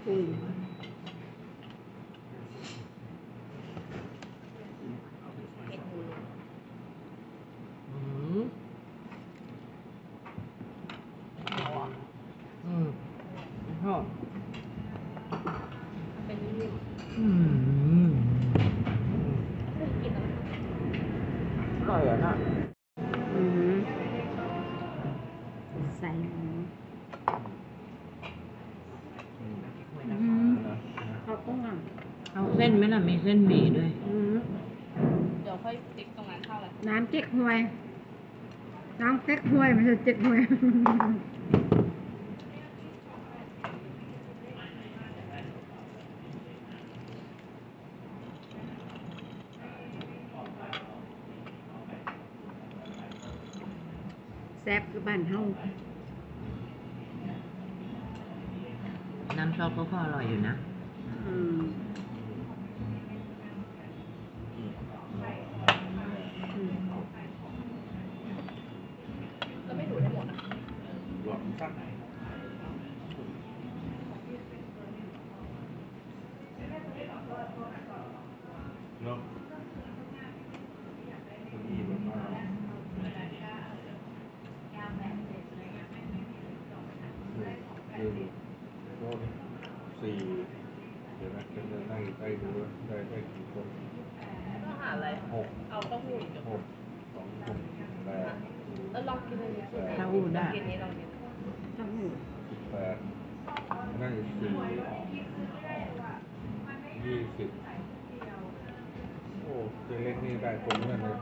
อืมชอบเป็นนิ่มกินแล้วอร่อยอ่ะนะใส่หมูเขาต้องอ่ะเอาเส้นไหมล่ะมีเส้นหมี่ด้วยเดี๋ยวค่อยติ๊กตรงนั้นเข้าเลยน้ำเจ๊กฮวยน้ำเจ๊กฮวยไม่ใช่เจ๊กฮวยแซ่บคือบ้านเฮาน้ำซอสก็อร่อยอยู่นะก็ไม่ดูได้หมดนะหลอดสั้นเนาะคนดีแบบว่าก็4เดี๋ยวนะจะได้ดูได้กี่คนก็หาอะไรเอาเต้าหู้อีก 6 2 6 8 แล้วลองกินอันนี้สิเต้าหู้ได้กินนี้ลองกินเต้าหู้ 8ได้4 20โอ้เจเล็กนี่ได้คนนั่นเลย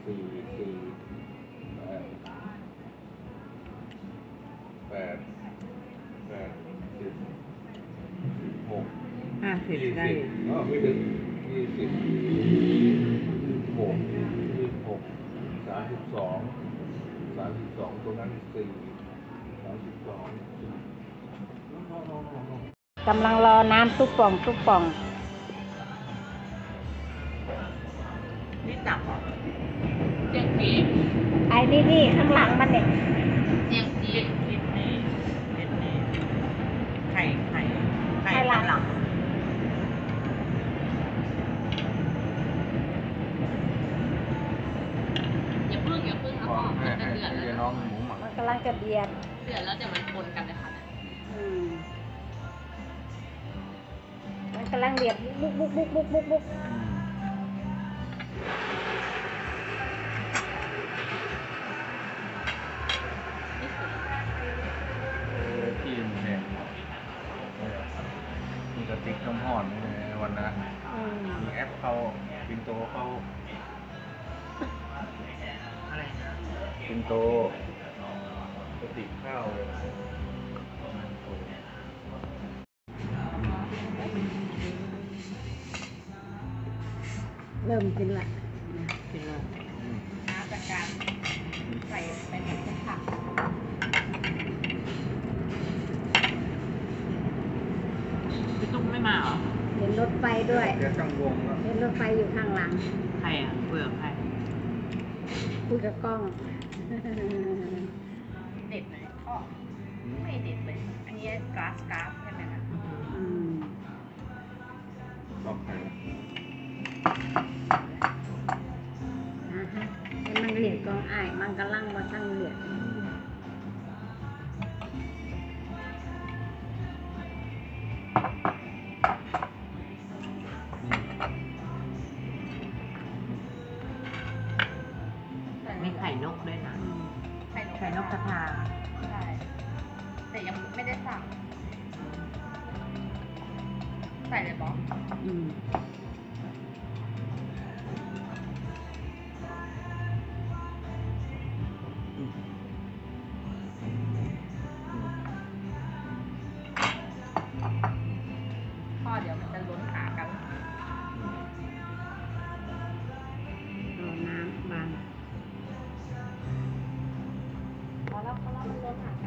8 10 6 50ได้ไม่ถึง20 26 32 ตัวนั้น4 32 กำลังรอน้ำตุ๊กป่องนี่ตับเหรอเจียงจีไอ้นี่ข้างหลังมันเนี่ยเจียงจีนิดนี้ไข่หลังอย่าพึ่งเอาออกมันจะเดือดแล้วน้องหมูหมักมันกำลังจะเดือดแล้วเดี๋ยวมันปนกันเลยค่ะมันกำลังเดือดบุกที่มันแดงมีกระติกน้ำห่อนในวันนั้นมีแอปเขาปินโตเขาอะไรนะปินโตกระติกข้าวเริ่มกินละน้ำจากการใส่เป็นแบบผักพี่ตุ้มไม่มาเหรอเห็นรถไฟด้วยเดี๋ยวจังวงแล้วเห็นรถไฟอยู่ข้างหลังใครอ่ะคุยกับใครคุยกับกล้องเด็ดเลยก็ไม่เด็ดเลยอันนี้กราสใช่ไหมคะรอบใครให้มันเดือดกองอ้ายมันกำลังมาตั้งเดือดมีไข่นกด้วยนะไข่นกกระทาใช่แต่ยังไม่ได้สั่งใส่เลยบอสพ่อเดี๋ยวมันจะล้นขากันรอน้ำบางพอแล้วมันล้นขากัน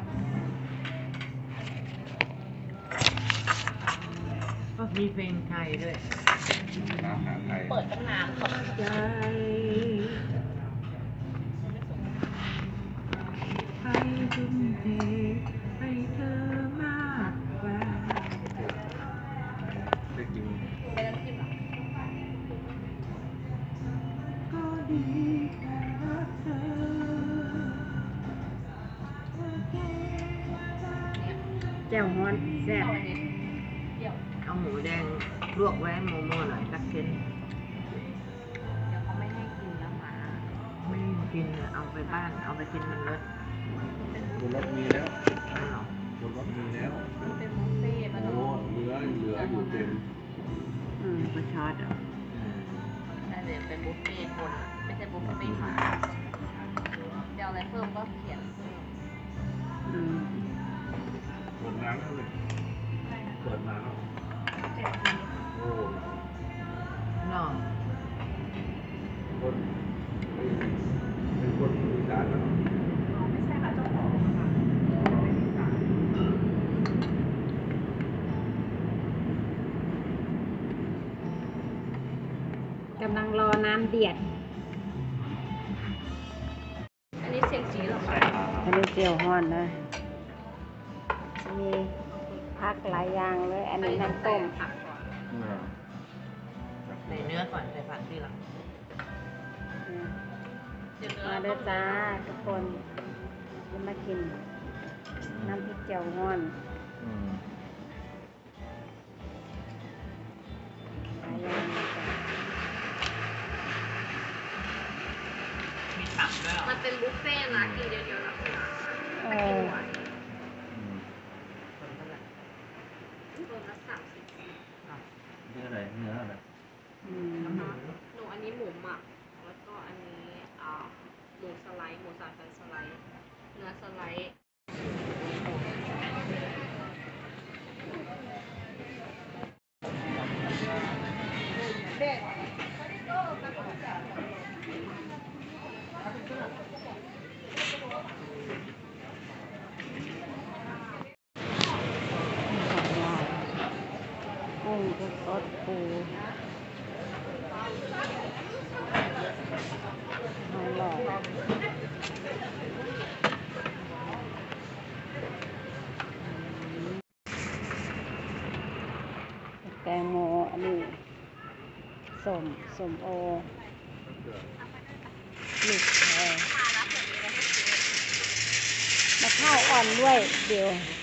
ก็มีเพลงไทยด้วยอาหารไทยเปิดตั้งนานขอบใจให้ทุ่มเทให้เธอมากกว่าแจ่วฮ้อนแซ่บเอาอันนี้เดี๋ยวเอาหมูแดงลวกไว้โมโม่หน่อยสักเส้นเดี๋ยวเขาไม่ให้กินแล้วหมาไม่กินเลยเอาไปบ้านเอาไปกินมันรสบนรถมีแล้วเอาหรอบนรถมีแล้วมันเป็นบุฟเฟ่ต์มันโอ้เหลืออยู่เต็มก็ชอตอ่ะแต่เนี่ยเป็นบุฟเฟ่ต์คนไม่ใช่บุฟเฟ่ต์หมาเดี๋ยวอะไรเพิ่มก็เขียนเพิ่มเปิดน้ำแล้วเลยเปิดน้ำโอ้เนาะคนเป็นคนอีสานแล้วไม่ใช่ค่ะเจ้าของค่ะกำลังรอน้ำเดือดอันนี้เสียงจีเหรอคะอันนี้เจียวฮ้อนนะมีผักหลายอย่างเลย อันนี้น้ำต้มผักก่อนใส่เนื้อก่อนใส่ผักทีหลังเดี๋ยวเนื้อมาเด้อจ้าทุกคนจะมากินน้ำพริกเจียวฮ้อนหลายอย่างเลยจ้ะมีตับด้วยเหรอมันเป็นบุฟเฟ่ต์นะกินเดียวๆนะเอไม่กินอหวานคนเท่าไหร่ตัวละ30 เนื้ออะไรเนื้ออะไรอืมหนูอันนี้หมูหมัก แล้วก็อันนี้หมูสไลด์ หมูสามชั้นสไลด์ เนื้อสไลด์กุ้งสดปูหอยหลอดแตงโมอันนี้สมโอลูกมะพร้าวอ่อนด้วยเดี๋ยว